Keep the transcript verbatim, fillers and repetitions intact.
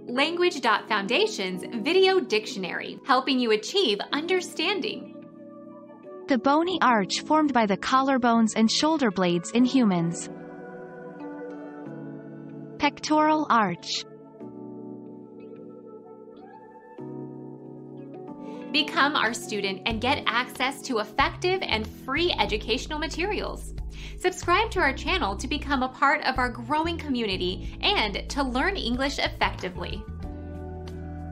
Language Foundation's Video Dictionary, helping you achieve understanding. The bony arch formed by the collarbones and shoulder blades in humans. Pectoral arch. Become our student and get access to effective and free educational materials. Subscribe to our channel to become a part of our growing community and to learn English effectively.